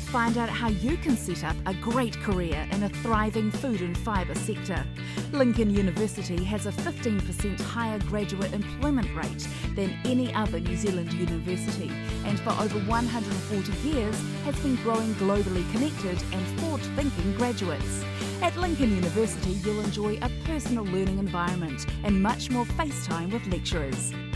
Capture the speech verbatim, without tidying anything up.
find out how you can set up a great career in a thriving food and fibre sector. Lincoln University has a fifteen percent higher graduate employment rate than any other New Zealand university, and for over one hundred forty years has been growing globally connected and forward-thinking graduates. At Lincoln University, you'll enjoy a personal learning environment and much more face time with lecturers.